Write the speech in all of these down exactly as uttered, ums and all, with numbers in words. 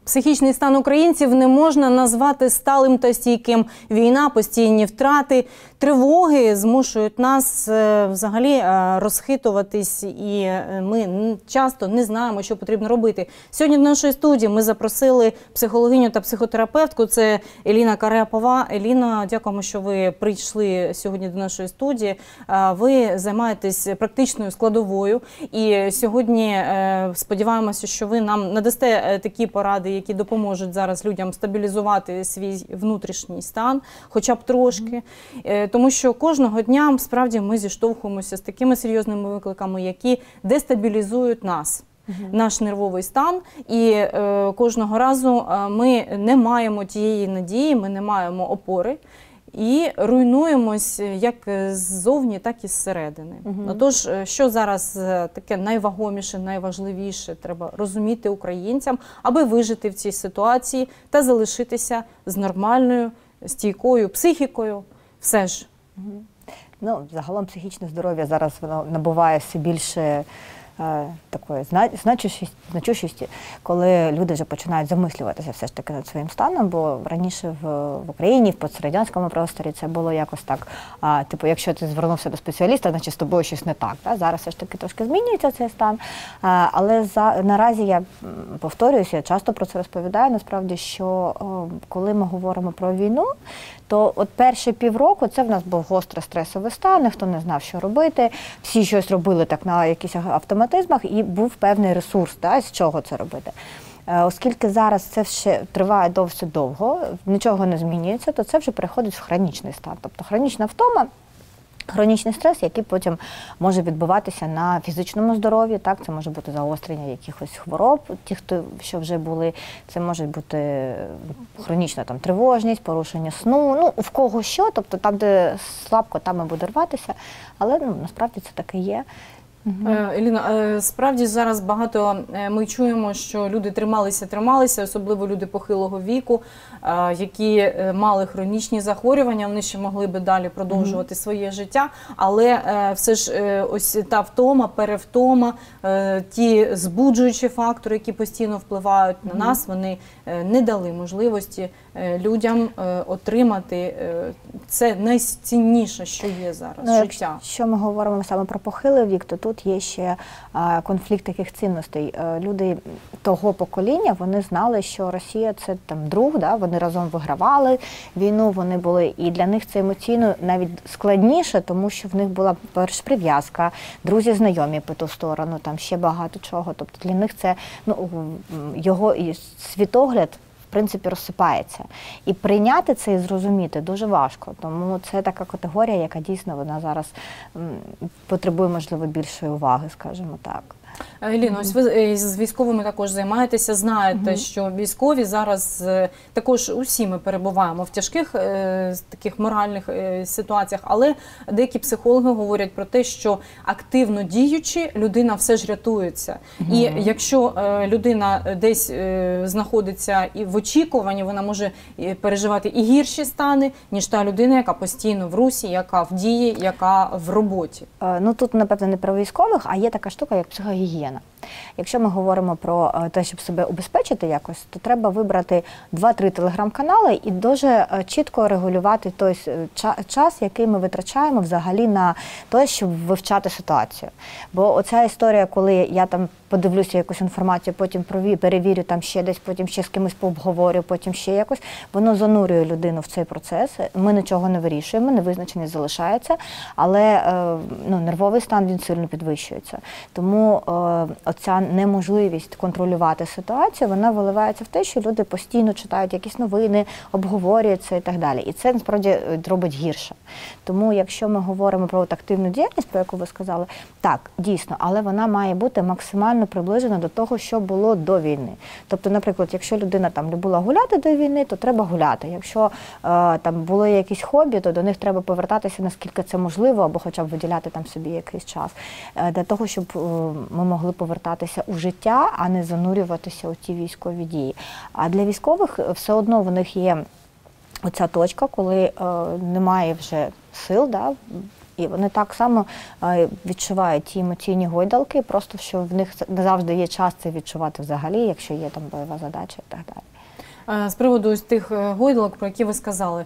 Психічний стан українців не можна назвати сталим та стійким. Війна, постійні втрати, тривоги змушують нас взагалі розхитуватись, і ми часто не знаємо, що потрібно робити. Сьогодні до нашої студії ми запросили психологиню та психотерапевтку. Це Еліна Карепова. Еліна, дякуємо, що ви прийшли сьогодні до нашої студії. Ви займаєтесь практичною складовою, і сьогодні сподіваємося, що ви нам надасте такі поради, які допоможуть зараз людям стабілізувати свій внутрішній стан, хоча б трошки. Тому що кожного дня, справді, ми зіштовхуємося з такими серйозними викликами, які дестабілізують нас, угу. наш нервовий стан. І е, кожного разу ми не маємо тієї надії, ми не маємо опори. І руйнуємось як ззовні, так і зсередини. Угу. Тож, що зараз таке найвагоміше, найважливіше треба розуміти українцям, аби вижити в цій ситуації та залишитися з нормальною, стійкою психікою? Все ж. Угу. Ну, загалом психічне здоров'я зараз воно набуває все більше такої значущості, коли люди вже починають замислюватися все ж таки над своїм станом, бо раніше в, в Україні, в пострадянському просторі це було якось так, а, типу, якщо ти звернувся до спеціаліста, значить з тобою щось не так. Так? Зараз все ж таки трошки змінюється цей стан, а, але за, наразі я повторююся, я часто про це розповідаю, насправді, що о, коли ми говоримо про війну, то от перші півроку це в нас був гострий стресовий стан, ніхто не знав, що робити, всі щось робили так на якісь автоматизмах, і був певний ресурс, да, з чого це робити. Оскільки зараз це ще триває досить довго, нічого не змінюється, то це вже переходить в хронічний стан. Тобто хронічна втома, хронічний стрес, який потім може відбуватися на фізичному здоров'ї, так, це може бути загострення якихось хвороб, ті, хто що вже були, це може бути хронічна там тривожність, порушення сну, ну, в кого що, тобто там, де слабко, там і буде рватися, але ну, насправді це таке є. Угу. Еліна, справді зараз багато ми чуємо, що люди трималися, трималися, особливо люди похилого віку, які мали хронічні захворювання, вони ще могли би далі продовжувати угу. своє життя, але все ж ось та втома, перевтома, ті збуджуючі фактори, які постійно впливають угу. на нас, вони не дали можливості людям отримати це найцінніше, що є зараз, ну, життя. Якщо ми говоримо саме про похилий вік, то тут є ще а, конфлікт таких цінностей. А, люди того покоління, вони знали, що Росія – це там друг, да? Вони разом вигравали війну, вони були, і для них це емоційно навіть складніше, тому що в них була перш прив'язка, друзі, знайомі по ту сторону, там ще багато чого. Тобто для них це, ну, його світогляд, в принципі, розсипається. І прийняти це і зрозуміти дуже важко. Тому це така категорія, яка дійсно вона зараз потребує, можливо, більшої уваги, скажімо так. Еліно, ось ви з військовими також займаєтеся, знаєте, mm-hmm. що військові зараз, також усі ми перебуваємо в тяжких е, таких моральних е, ситуаціях, але деякі психологи говорять про те, що активно діючи, людина все ж рятується. Mm-hmm. І якщо е, людина десь е, знаходиться і в очікуванні, вона може переживати і гірші стани, ніж та людина, яка постійно в русі, яка в дії, яка в роботі. Е, ну тут, напевно, не про військових, а є така штука, як психологія. Гігієна. Якщо ми говоримо про те, щоб себе убезпечити якось, то треба вибрати два-три телеграм-канали і дуже чітко регулювати той час, який ми витрачаємо взагалі на те, щоб вивчати ситуацію. Бо оця історія, коли я там подивлюся якусь інформацію, потім перевірю там ще десь, потім ще з кимось пообговорю, потім ще якось, воно занурює людину в цей процес. Ми нічого не вирішуємо, невизначеність залишається, але ну, нервовий стан, він сильно підвищується. Тому оця неможливість контролювати ситуацію, вона виливається в те, що люди постійно читають якісь новини, обговорюють це і так далі. І це, насправді, робить гірше. Тому, якщо ми говоримо про активну діяльність, про яку ви сказали, так, дійсно, але вона має бути максимально приближена до того, що було до війни. Тобто, наприклад, якщо людина там любила гуляти до війни, то треба гуляти. Якщо е, там були якісь хобі, то до них треба повертатися, наскільки це можливо, або хоча б виділяти там собі якийсь час. Е, для того, щоб е, ми могли повертатися у життя, а не занурюватися у ті військові дії. А для військових все одно в них є оця точка, коли е, немає вже сил, да, І вони так само відчувають ті емоційні гойдалки, просто що в них не завжди є час це відчувати взагалі, якщо є там бойова задача і так далі. З приводу ось тих гойдалок, про які ви сказали,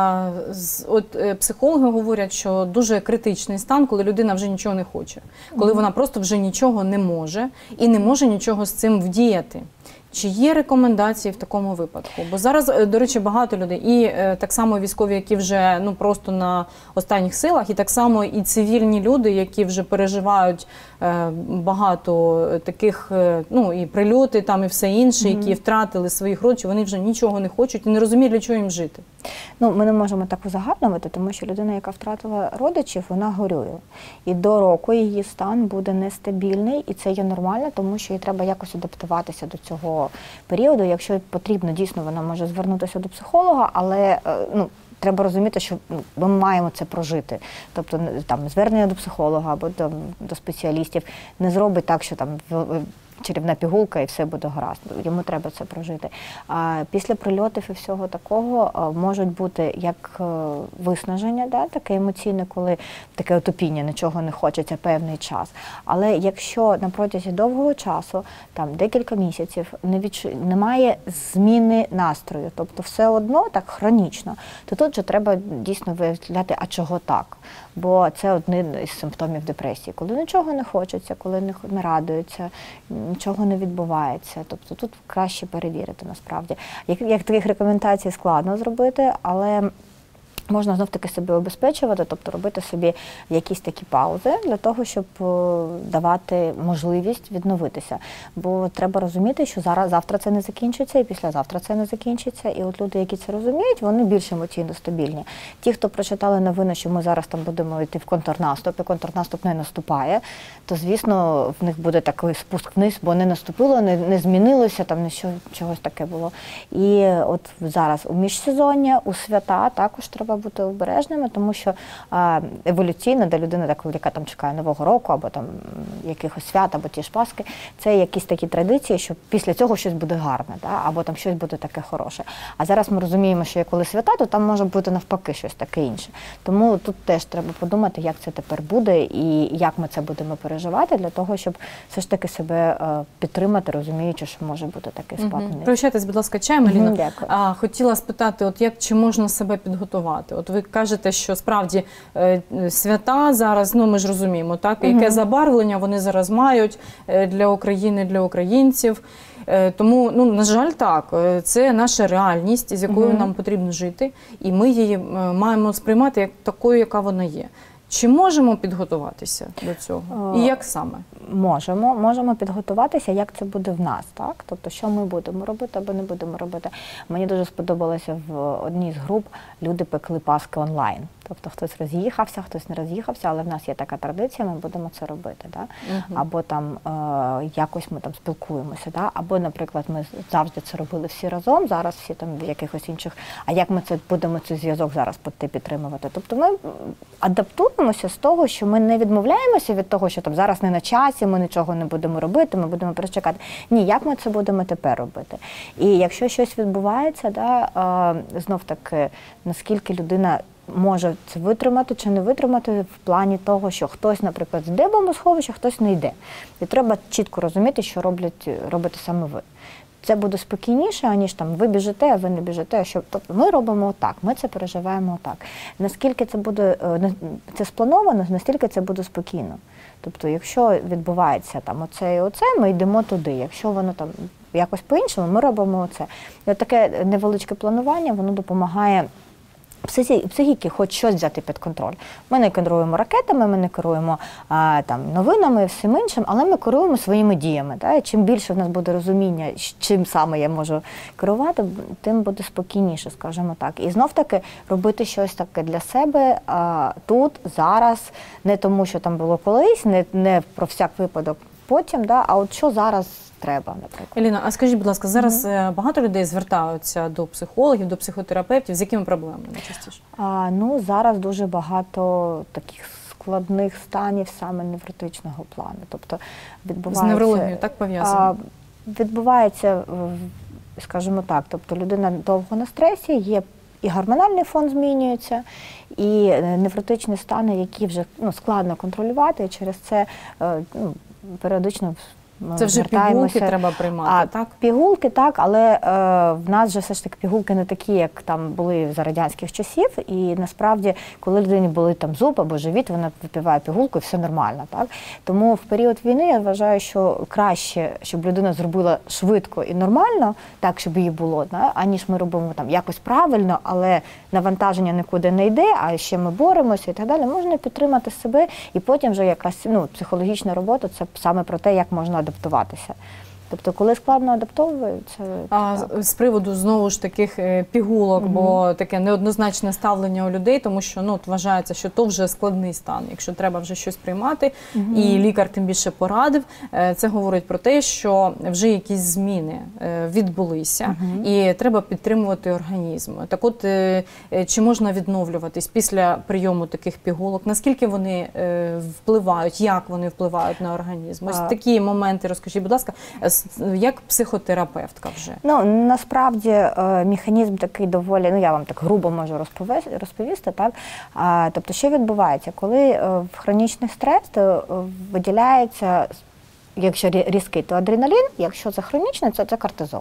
от психологи говорять, що дуже критичний стан, коли людина вже нічого не хоче, коли вона просто вже нічого не може і не може нічого з цим вдіяти. Чи є рекомендації в такому випадку? Бо зараз, до речі, багато людей, і е, так само військові, які вже ну просто на останніх силах, і так само і цивільні люди, які вже переживають е, багато таких, е, ну і прильоти там, і все інше, mm-hmm. які втратили своїх родичів, вони вже нічого не хочуть і не розуміють, для чого їм жити. Ну, ми не можемо так узагальнювати, тому що людина, яка втратила родичів, вона горює. І до року її стан буде нестабільний, і це є нормально, тому що їй треба якось адаптуватися до цього періоду. Якщо потрібно, дійсно, вона може звернутися до психолога, але ну, треба розуміти, що ми маємо це прожити. Тобто там звернення до психолога або до, до спеціалістів не зробить так, що там чарівна пігулка і все буде гаразд. Йому треба це прожити. А після прильотів і всього такого можуть бути як виснаження, да, таке емоційне, коли таке отупіння, нічого не хочеться певний час. Але якщо на протязі довгого часу, там декілька місяців, не відчу... немає зміни настрою, тобто все одно так хронічно, то тут же треба дійсно виявляти, а чого так? Бо це один із симптомів депресії. Коли нічого не хочеться, коли не, не радується, нічого не відбувається. Тобто тут краще перевірити насправді. Як, як таких рекомендацій складно зробити, але можна знов-таки себе обезпечувати, тобто робити собі якісь такі паузи для того, щоб давати можливість відновитися. Бо треба розуміти, що зараз, завтра це не закінчиться, і післязавтра це не закінчиться. І от люди, які це розуміють, вони більш емоційно стабільні. Ті, хто прочитали новини, що ми зараз там будемо йти в контрнаступ, і контрнаступ не наступає, то, звісно, в них буде такий спуск вниз, бо не наступило, не, не змінилося, там не що, чогось таке було. І от зараз у міжсезоння, у свята також треба бути обережними, тому що а, еволюційно, де людина, так, яка там чекає Нового року, або там якихось свят, або ті ж Пасхи, це якісь такі традиції, що після цього щось буде гарне, да? Або там щось буде таке хороше. А зараз ми розуміємо, що коли свята, то там може бути навпаки щось таке інше. Тому тут теж треба подумати, як це тепер буде і як ми це будемо переживати, для того, щоб все ж таки себе підтримати, розуміючи, що може бути такий спад. Угу. Прощайтесь, будь ласка, чаєм, Аліна. Угу, а, хотіла спитати, от як, чи можна себе підготувати? От ви кажете, що справді е, свята зараз, ну ми ж розуміємо, так, угу. яке забарвлення вони зараз мають для України, для українців. Е, тому, ну, на жаль, так, це наша реальність, з якою угу. нам потрібно жити, і ми її маємо сприймати як такою, яка вона є. Чи можемо підготуватися до цього? І як саме? Можемо. Можемо підготуватися, як це буде в нас, так? Тобто, що ми будемо робити або не будемо робити. Мені дуже сподобалося в одній з груп, люди пекли паски онлайн. Тобто, хтось роз'їхався, хтось не роз'їхався, але в нас є така традиція, ми будемо це робити. Да? Угу. Або там е, якось ми там спілкуємося. Да? Або, наприклад, ми завжди це робили всі разом, зараз всі там в якихось інших, а як ми це будемо цей зв'язок зараз підтримувати? Тобто ми адаптуємося з того, що ми не відмовляємося від того, що там зараз не на часі, ми нічого не будемо робити, ми будемо перечекати. Ні, як ми це будемо тепер робити? І якщо щось відбувається, да, е, знов-таки, наскільки людина може це витримати чи не витримати в плані того, що хтось, наприклад, йде в бомбосховище, хтось не йде. І треба чітко розуміти, що роблять, робите саме ви. Це буде спокійніше, аніж там ви біжите, а ви не біжите. Що, тобто ми робимо отак, ми це переживаємо отак. Наскільки це буде, це сплановано, настільки це буде спокійно. Тобто, якщо відбувається там оце і оце, ми йдемо туди. Якщо воно там якось по-іншому, ми робимо оце. І от таке невеличке планування, воно допомагає психіки хоч щось взяти під контроль. Ми не керуємо ракетами, ми не керуємо а, там, новинами і всім іншим, але ми керуємо своїми діями. Да? І чим більше в нас буде розуміння, чим саме я можу керувати, тим буде спокійніше, скажімо так. І знов-таки робити щось таке для себе а, тут, зараз, не тому, що там було колись, не, не про всяк випадок потім, да? А от що зараз треба, наприклад. Еліна, а скажіть, будь ласка, зараз mm-hmm. багато людей звертаються до психологів, до психотерапевтів. З якими проблемами найчастіше? А, ну, зараз дуже багато таких складних станів саме невротичного плану. Тобто відбувається... З неврологією так пов'язано? Відбувається, скажімо так, тобто людина довго на стресі, є і гормональний фон змінюється, і невротичні стани, які вже ну, складно контролювати, і через це ну, періодично Це вже пігулки треба приймати, а, так? Пігулки, так, але е, в нас же все ж таки пігулки не такі, як там були за радянських часів. І насправді, коли людині були там зуб або живіт, вона випиває пігулку і все нормально, так? Тому в період війни я вважаю, що краще, щоб людина зробила швидко і нормально, так, щоб її було, да? Аніж ми робимо там якось правильно, але навантаження нікуди не йде, а ще ми боремося і так далі. Можна підтримати себе, і потім вже якась ну, психологічна робота, це саме про те, як можна адаптуватися. Тобто, коли складно адаптовуються... А так. З приводу, знову ж, таких пігулок, угу. бо таке неоднозначне ставлення у людей, тому що ну, вважається, що то вже складний стан, якщо треба вже щось приймати, угу. і лікар тим більше порадив, це говорить про те, що вже якісь зміни відбулися, угу. і треба підтримувати організм. Так от, чи можна відновлюватись після прийому таких пігулок? Наскільки вони впливають, як вони впливають на організм? Ось а... такі моменти, розкажіть, будь ласка, як психотерапевтка вже? Ну, насправді, механізм такий доволі, ну, я вам так грубо можу розповісти, розповісти так? А, тобто, що відбувається? Коли в хронічний стрес, то виділяється, якщо різкий, то адреналін, якщо це хронічний, то це кортизол.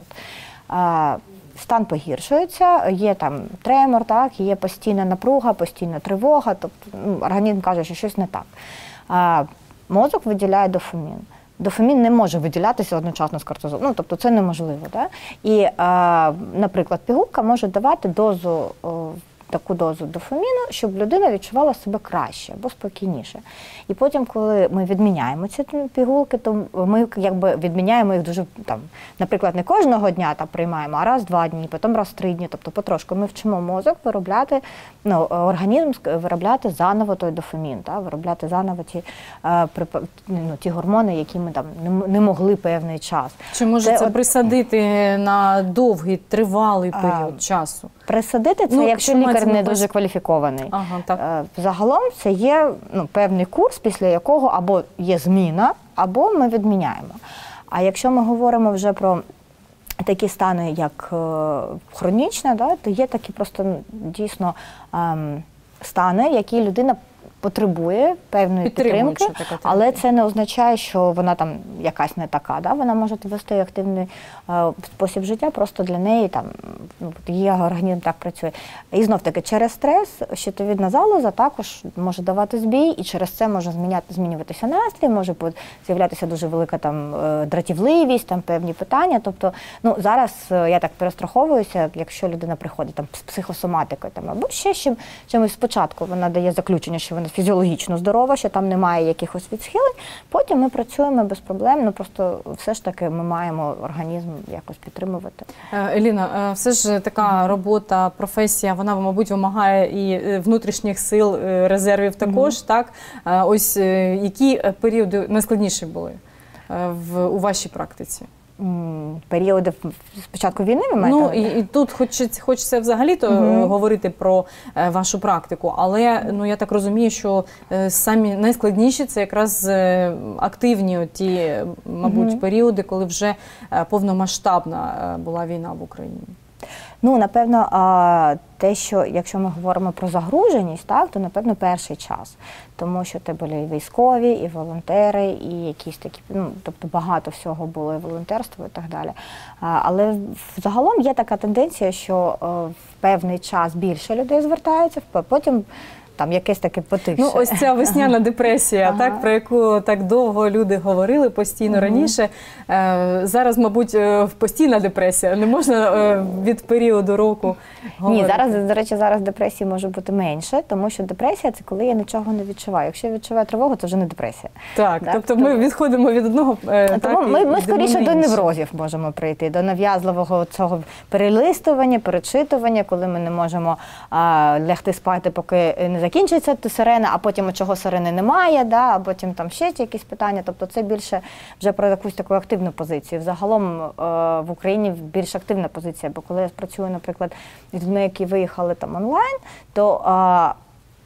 А, стан погіршується, є там тремор, так? Є постійна напруга, постійна тривога, тобто ну, організм каже, що щось не так. А, мозок виділяє дофамін. Дофамін не може виділятися одночасно з кортизолом, ну, тобто це неможливо. Да? І, е, наприклад, пігулка може давати дозу, е, таку дозу дофаміну, щоб людина відчувала себе краще або спокійніше. І потім, коли ми відміняємо ці пігулки, то ми якби відміняємо їх дуже, там, наприклад, не кожного дня там, приймаємо, а раз в два дні, потім раз в три дні, тобто потрошку. Ми вчимо мозок виробляти, ну, організм виробляти заново той дофамін, та, виробляти заново ті, е, ну, ті гормони, які ми там не, не могли певний час. Чи може це, це от... присадити на довгий, тривалий період а, часу? Присадити це, ну, якщо лікар не дуже кваліфікований. Ага, так. Загалом це є ну, певний курс, після якого або є зміна, або ми відміняємо. А якщо ми говоримо вже про такі стани, як е, хронічна, да, то є такі просто дійсно е, стани, які людина потребує певної підтримки, але це не означає, що вона там якась не така. Да? Вона може вести активний е, спосіб життя, просто для неї там, ну, її організм так працює. І знов-таки через стрес щитовідна залоза також може давати збій, і через це може зміняти, змінюватися настрій, може з'являтися дуже велика там дратівливість, там певні питання. Тобто, ну, зараз я так перестраховуюся, якщо людина приходить там з психосоматикою там, або ще з чим, чимось спочатку, вона дає заключення, що вона фізіологічно здорова, що там немає якихось відсхилень, потім ми працюємо без проблем, ну просто все ж таки ми маємо організм якось підтримувати. Еліна, все ж така робота, професія, вона, мабуть, вимагає і внутрішніх сил, резервів також, mm-hmm. так? Ось які періоди найскладніші були в, у вашій практиці? Періоди спочатку війни, ви маєте? Ну, і, і тут хочеться, хочеться взагалі-то угу. говорити про е, вашу практику, але, ну, я так розумію, що е, самі найскладніші – це якраз е, активні ті, мабуть, угу. періоди, коли вже е, повномасштабна е, була війна в Україні. Ну, напевно, те, що, якщо ми говоримо про загруженість, так, то, напевно, перший час. Тому що це були і військові, і волонтери, і якісь такі, ну, тобто багато всього було, і волонтерство, і так далі. Але загалом є така тенденція, що в певний час більше людей звертається, потім там якесь таке потихше. Ну, ось ця весняна депресія, ага. так, про яку так довго люди говорили постійно угу. раніше. Е, зараз, мабуть, постійна депресія. Не можна е, від періоду року говорити. Ні, зараз, до речі, зараз депресії може бути менше, тому що депресія – це коли я нічого не відчуваю. Якщо я відчуваю тривогу, це вже не депресія. Так, так? тобто ми відходимо від одного, е, тому так, ми, ми скоріше до неврозів можемо прийти, до нав'язливого цього перелистування, перечитування, коли ми не можемо а, лягти спати, поки не закінчиться сирена, а потім чого сирени немає, да, а потім там ще якісь питання. Тобто це більше вже про якусь таку активну позицію. Загалом е, в Україні більш активна позиція, бо коли я працюю, наприклад, з людьми, які виїхали там онлайн, то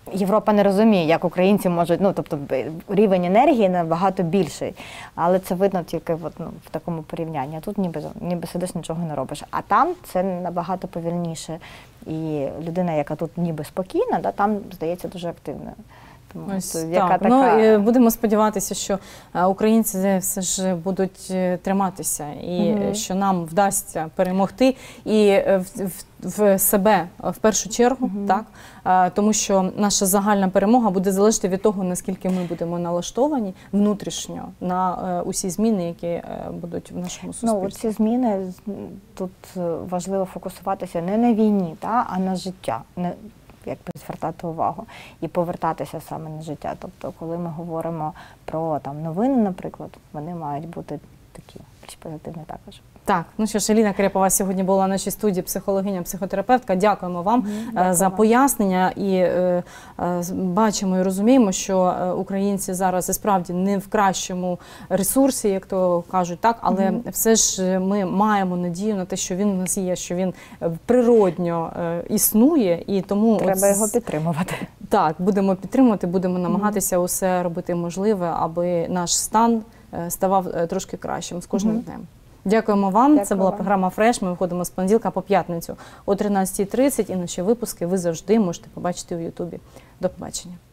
Європа не розуміє, як українці можуть, ну, тобто рівень енергії набагато більший, але це видно тільки от, ну, в такому порівнянні. А тут ніби, ніби сидиш, нічого не робиш. А там це набагато повільніше. І людина, яка тут ніби спокійна, да, там, здається, дуже активною. Тому, Ось, то, так. яка така... Ну, і будемо сподіватися, що е, українці все ж будуть е, триматися і Мгм. що нам вдасться перемогти і е, в, в, в себе в першу чергу, Мгм. так? Е, тому що наша загальна перемога буде залежати від того, наскільки ми будемо налаштовані внутрішньо на е, усі зміни, які е, будуть в нашому суспільстві. Ну, ці зміни, тут важливо фокусуватися не на війні, та, а на життя. Не, якби звертати увагу і повертатися саме на життя. Тобто, коли ми говоримо про там новини, наприклад, вони мають бути такі більш позитивні також. Так, ну що ж, Еліна Крєпова сьогодні була в нашій студії, психологиня, психотерапевтка. Дякуємо вам Дякую за вам. пояснення. І е, е, бачимо і розуміємо, що е, українці зараз і справді не в кращому ресурсі, як то кажуть, так, але Мгм. все ж ми маємо надію на те, що він у нас є, що він е, природньо е, існує, і тому Треба от, його підтримувати. так, будемо підтримувати, будемо намагатися усе робити можливе, аби наш стан е, ставав е, трошки кращим з кожним Мгм. днем. Дякуємо вам. Дякую Це була вам. програма «Фреш». Ми виходимо з понеділка по п'ятницю о тринадцятій тридцять. І наші випуски ви завжди можете побачити у Ютубі. До побачення.